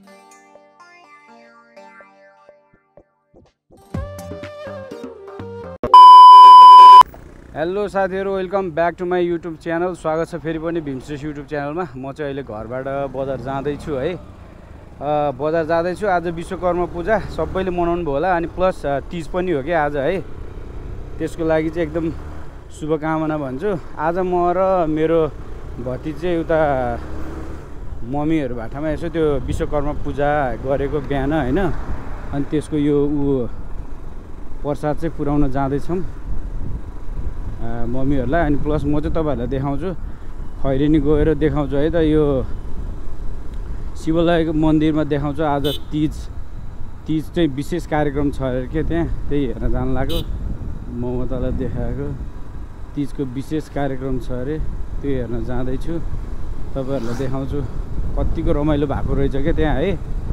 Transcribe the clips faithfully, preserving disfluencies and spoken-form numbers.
Hello साथीहरु, welcome back to my YouTube channel. स्वागत छ फेरि पनि भीमश्रेष्ठ युट्युब च्यानलमा। म चाहिँ अहिले घरबाट बजार जाँदैछु है। बजार जाँदैछु। आज विश्वकर्मा पूजा सबैले मनाउनु भयो होला, अनि प्लस तीज पनि हो कि आज है। त्यसको लागि चाहिँ एकदम शुभकामना भन्छु। आज म र मेरो भतिजे उता मम्मीहरू भाटामा यसो त्यो विश्वकर्मा पूजा गरेको बिहान हैन, अनि त्यसको यो उ प्रसाद चाहिँ पुर्याउन जाँदैछौँ मम्मीहरूलाई। अनि प्लस म चाहिँ तपाईँहरूलाई देखाउँछु, खैरेनी गएर देखाउँछु है त। यो शिवालयको मन्दिरमा देखाउँछु। आज तीज तीज चाहिँ विशेष कार्यक्रम छ अरे के, त्यहाँ त्यही हेर्न जानु लाग्यो। म तँलाई देखाएको तीजको विशेष कार्यक्रम छ अरे, त्यो हेर्न जाँदैछु। तपाईँहरूलाई देखाउँछु कतिको रमाइलो भएको रहेछ क्या त्यहाँ है।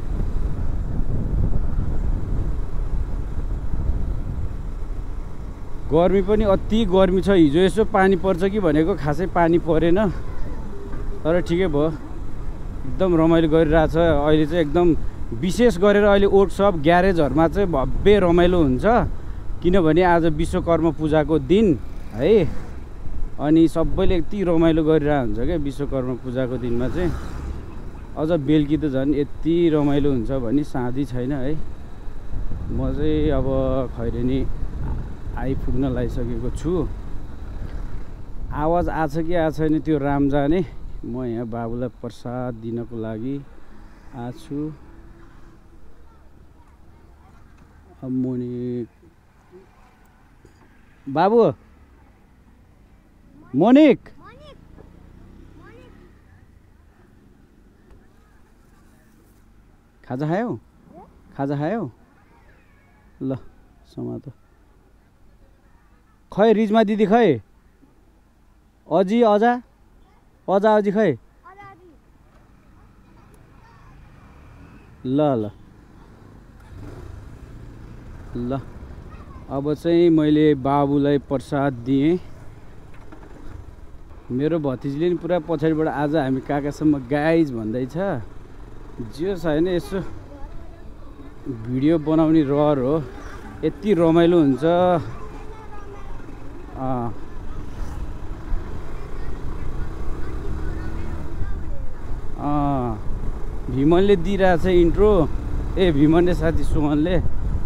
गर्मी पनि अति गर्मी छ। हिजो यसो पानी पर्छ कि भनेको खासै पानी परेन, तर ठिकै भयो। एकदम रमाइलो गरिरहेछ अहिले चाहिँ। एकदम विशेष गरेर अहिले वर्कसप ग्यारेजहरूमा चाहिँ भव्य रमाइलो हुन्छ, किनभने आज विश्वकर्मा पूजाको दिन है। अनि सबैले यति रमाइलो गरिरहेको हुन्छ क्या विश्वकर्मा पूजाको दिनमा चाहिँ। अझ बेलुकी त झन् यति रमाइलो हुन्छ भने साँधी छैन है। म चाहिँ अब खैरेनी आइपुग्न लागिसकेको छु। आवाज आछ कि आएको छैन त्यो राम जाने। म यहाँ बाबुलाई प्रसाद दिनको लागि आएको छु। अब मोनिक बाबु, मोनिक खाजा खायौ? खाजा खायौ? ल समातो। खै रिजमा दिदी खै? अजी अजा अजा अजी खै? ल ल ल अब चाहिँ मैले बाबुलाई प्रसाद दिएँ। मेरो भतिजीले नि पुरा पछाडिबाट आज हामी काकासम्म गाइज भन्दैछ। जे छैन यसो भिडियो बनाउने रहर हो, यति रमाइलो हुन्छ। अँ अँ भीमनले दिइरहेछ इन्ट्रो। ए भीमनले साथी सुमनले।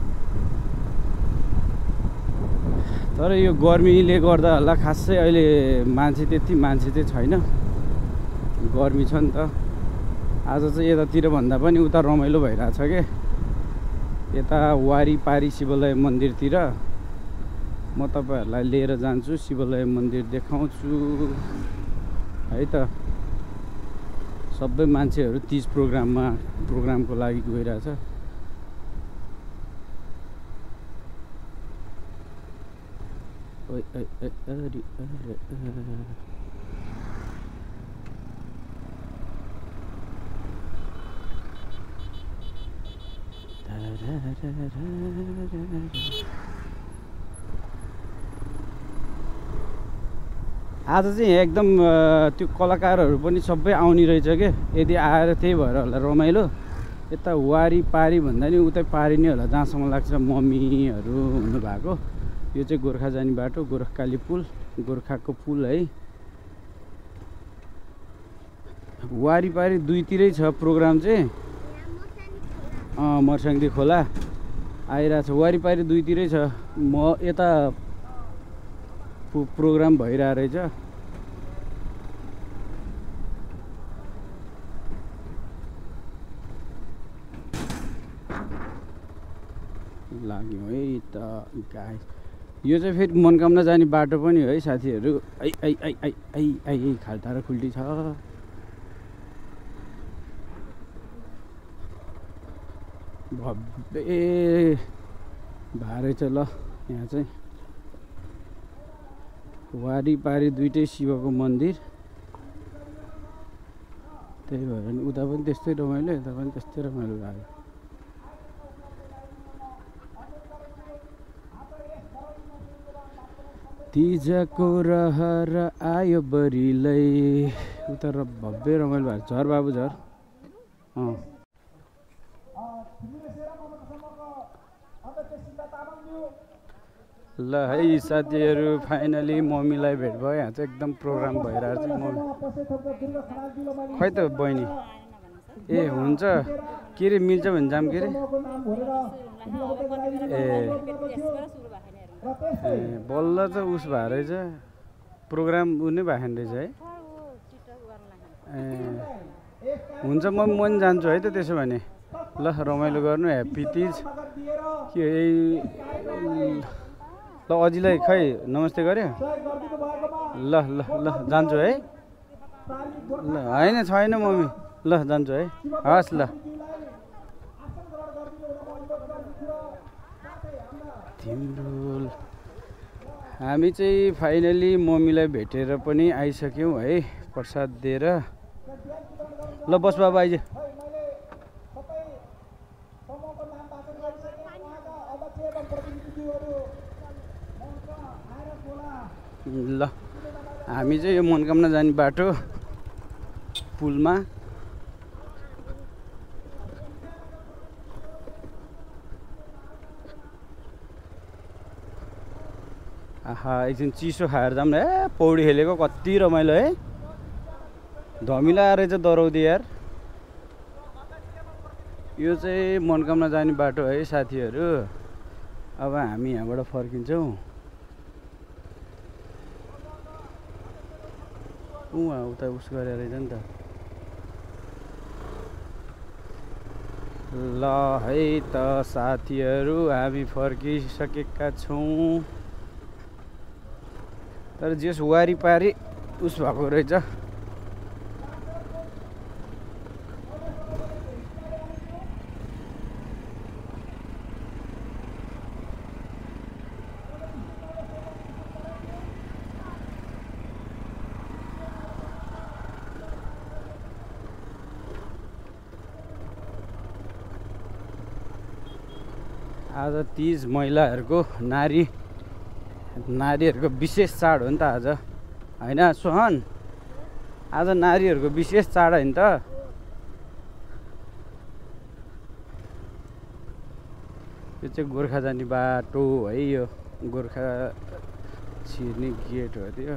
तर यो गर्मीले गर्दा होला खासै अहिले मान्छे त्यति मान्छे चाहिँ छैन, गर्मी छ नि त। आज चाहिँ यतातिर भन्दा पनि उता रमाइलो भइरहेछ के, यता वारिपारी शिवालय मन्दिरतिर। म तपाईहरुलाई लिएर जान्छु, शिवालय मन्दिर देखाउँछु है त। सबै मान्छेहरू तीज प्रोग्राममा प्रोग्रामको लागि गइरहेछ। ओइ ओइ अरे अरे आज चाहिँ एकदम त्यो कलाकारहरू पनि सबै आउने रहेछ के। यदि आएर त्यही भएर होला रमाइलो। यता वारिपारी भन्दा नि उतै पारी नै होला जहाँसम्म लाग्छ मम्मीहरू हुनुभएको। यो चाहिँ गोर्खा जाने बाटो, गोर्खाली पुल, गोर्खाको पुल है। वारिपारी दुईतिरै छ प्रोग्राम चाहिँ। अँ मर्साङदी खोला आइरहेछ। वारिपारी दुईतिरै छ। म यता प्रोग्राम भइरहेको रहेछ। लाग्यो है त गाई। यो चाहिँ फेरि मनकामना जाने बाटो पनि है साथीहरू। आई आई आई आई आई आई खाल्टा र खुल्टी छ। भव्य भारे छ ल। यहाँ चाहिँ वारिपारी दुईटै शिवको मन्दिर, त्यही भएर नि उता पनि त्यस्तै रमाइलो, यता पनि त्यस्तै रमाइलो लाग्यो। तिजको रहर आयो बरिलै। उता र भव्य रमाइलो भएको झर बाबु झर। अँ ल है साथीहरू, फाइनली मम्मीलाई भेट भयो। यहाँ चाहिँ एकदम प्रोग्राम भइरहेको छ। मम्मी खै त बहिनी, ए हुन्छ के अरे मिल्छ भने जाम के अरे ए ए बल्ल त उस भएको रहेछ, प्रोग्राम उ नै भएको रहेछ है। ए हुन्छ म म पनि जान्छु है त त्यसो भने। ल रमाइलो गर्नु, ह्याप्पी तिज के ल। अजिलाई खै नमस्ते गऱ्यो? ल ल ल जान्छु है। ल होइन छैन मम्मी, ल जान्छु है। हस् ल। तिम्रो हामी चाहिँ फाइनली मम्मीलाई भेटेर पनि आइसक्यौँ है, प्रसाद दिएर। ल बस बाबा आइज। ल हामी चाहिँ यो मनोकामना जाने बाटो पुलमा आहा एकछिन चिसो खाएर जाऊँ न। ए पौडी खेलेको कति रमाइलो है, धमिला रहेछ दरौदी यार। यो चाहिँ मनोकामना जाने बाटो है साथीहरू। अब हामी यहाँबाट फर्किन्छौँ। उहाँ उता उस गरेर रहेछ नि त। ल है त साथीहरू, हामी फर्किसकेका छौँ। तर जस वारिपारि उस भएको रहेछ। आज तीज महिलाहरूको नारी नारीहरूको विशेष चाड हो नि त आज, होइन सोहन? आज नारीहरूको विशेष चाड होइन त। यो चाहिँ गोर्खा जाने बाटो है, यो गोर्खा छिर्ने गेट हो त्यो।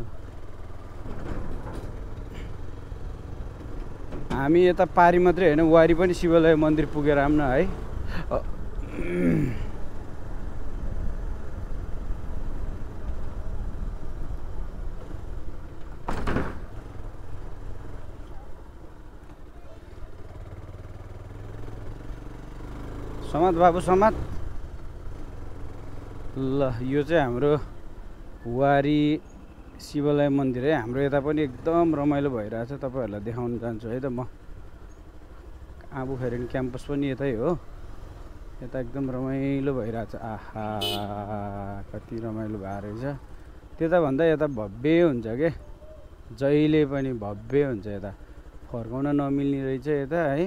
हामी यता पारी मात्रै होइन, वारी पनि शिवालय मन्दिर पुगेर आऊँ न है। समात बाबु समात। ल यो चाहिँ हाम्रो वारी शिवालय मन्दिर है। हाम्रो यता पनि एकदम रमाइलो भइरहेछ, तपाईँहरूलाई देखाउन जान्छु है त म। आबु फेरिन क्याम्पस पनि यतै हो, यता एकदम रमाइलो भइरहेछ। आहा कति रमाइलो भएको रहेछ। त्यता भन्दा यता भव्य हुन्छ के, जहिले पनि भव्य हुन्छ। यता फर्काउन नमिल्ने रहेछ यता है।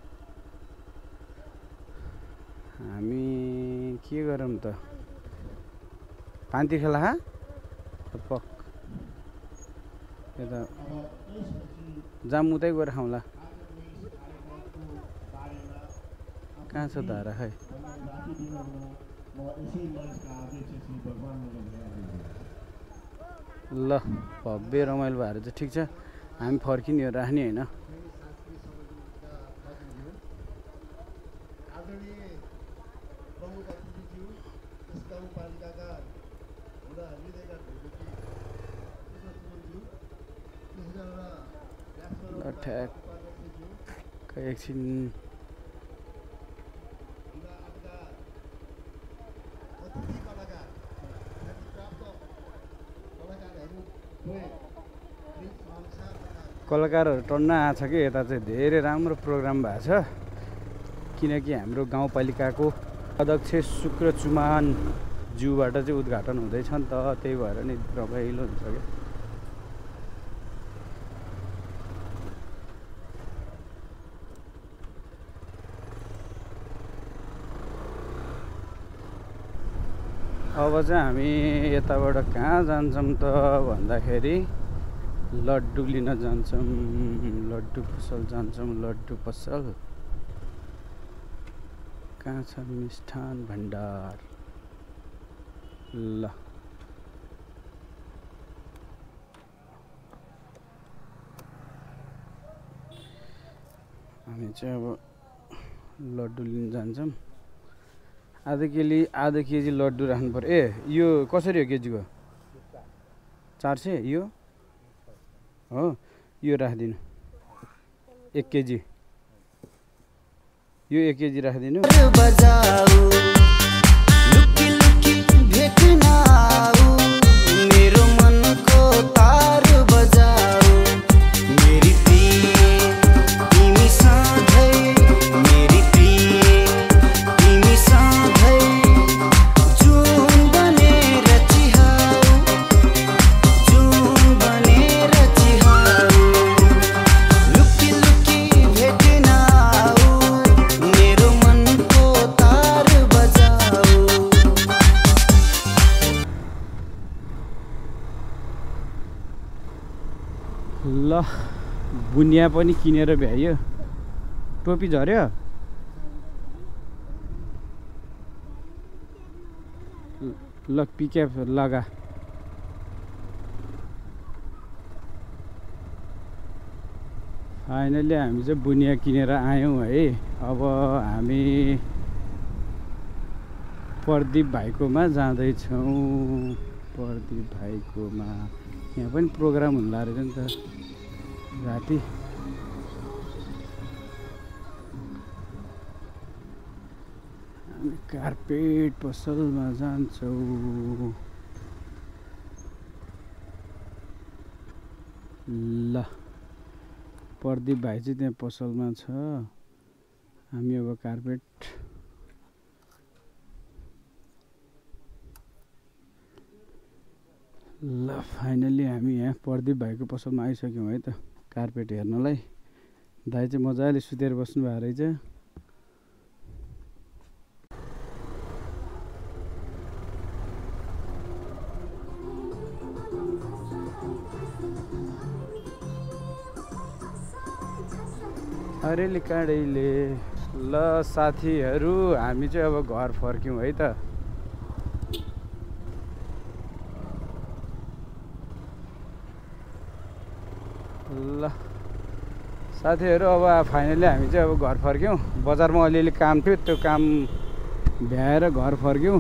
हामी के गरौँ त, पान्ती खेला पक यता जाम उतै गएर खाउँला। कहाँ छ धारा खै? ल भव्य रमाइलो भएर चाहिँ ठिक छ, हामी फर्किने हो, राख्ने होइन। ठ्याक्क एकछिन कलाकारहरू टन्न आछ कि यता चाहिँ धेरै राम्रो प्रोग्राम भएको छ। किनकि हाम्रो गाउँपालिकाको अध्यक्ष शुक्र चुमान ज्यूबाट चाहिँ उद्घाटन हुँदैछ नि त, त्यही भएर नि रमाइलो हुन्छ क्या। अब चाहिँ हामी यताबाट कहाँ जान्छौँ त भन्दाखेरि लड्डु लिन जान्छौँ। लड्डु पसल जान्छौँ, लड्डु पसल। कहाँ छ मिष्ठान भण्डार? ल हामी चाहिँ अब लड्डु लिन जान्छौँ। आधा केजी आधा केजी लड्डु राख्नु पर्यो। ए यो कसरी हो केजीको? चार सय। यो हो, यो राखिदिनु एक केजी। यो एक केजी राखिदिनु। ल बुनिया पनि किनेर भ्याइयो। टोपी झर्यो। ल पिक्याप लगा। फाइनली हामी चाहिँ बुनिया किनेर आयौँ है। अब हामी प्रदीप भाइकोमा जाँदैछौँ। प्रदीप भाइकोमा यहाँ पनि प्रोग्राम हुन लाग्यो नि त राति। हामी कार्पेट पसलमा जान्छौँ। ल प्रदीप भाइ चाहिँ त्यहाँ पसलमा छ। हामी अब कार्पेट ल फाइनली हामी यहाँ प्रदीप भाइको पसलमा आइसक्यौँ है त कार्पेट हेर्नलाई। दाइ चाहिँ मजाले सुतेर बस्नु भएको रहेछ। अरेली काँडैले। ल साथीहरू हामी चाहिँ अब घर फर्क्यौँ है त। ल साथीहरू अब फाइनली हामी चाहिँ अब घर फर्क्यौँ। बजारमा अलिअलि काम थियो, त्यो काम भ्याएर घर फर्क्यौँ।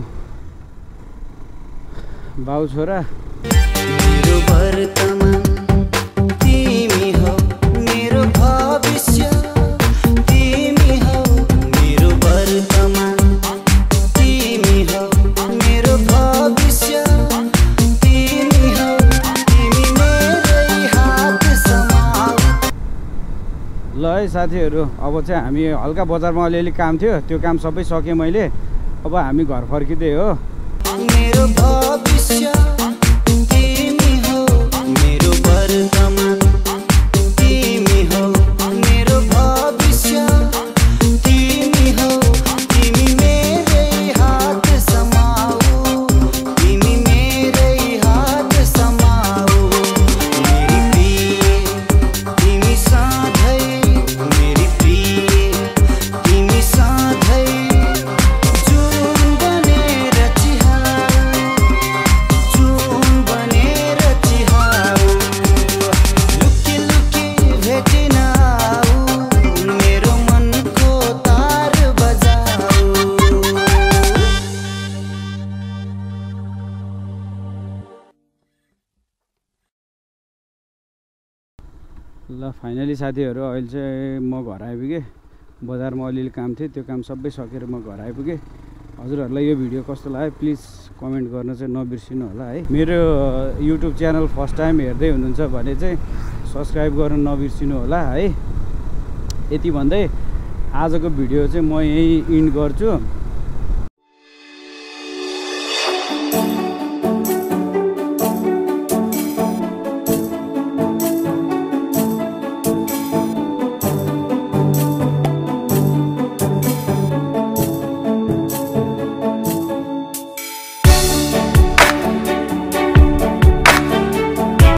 बाउ छोरा मेरो वर्तमान तिमी हो, मेरो भविष्य तिमी हो। मेरो वर्तमान तिमी हो, मेरो भविष्य तिमी हो। तिमी मेरै हात समाऊ। ल है साथीहरू अब चाहिँ हामी हल्का बजारमा अलिअलि काम थियो, त्यो काम सबै सकेँ मैले। अब हामी घर फर्किँदै हो। मेरो भविष्य तिमी हो, मेरो वर्तमान तिमी हो। मेरो भविष्य तिमी हो, तिमी मेरै हात समाऊ। तिमी मेरै हात समाऊ। मेरी प्रिय तिमी सधैँ, मेरी प्रिय तिमी सधैँ। जुन बनेर चिहाऊ, जुन बनेर चिहाऊ। लुकी लुकी भेटिन आऊ, मेरो मनको तार बजाऊ। ल फाइनली साथीहरू अहिले चाहिँ म घर आइपुगेँ। बजारमा अलिअलि काम थियो, त्यो काम सबै सकेर म घर आइपुगेँ। हजुरहरूलाई यो भिडियो कस्तो लाग्यो प्लिज कमेन्ट गर्न चाहिँ नबिर्सिनु होला है। मेरो युट्युब च्यानल फर्स्ट टाइम हेर्दै हुनुहुन्छ भने चाहिँ सब्सक्राइब गर्न नबिर्सिनु होला है। यति भन्दै आजको भिडियो चाहिँ म यहीँ इन्ड गर्छु।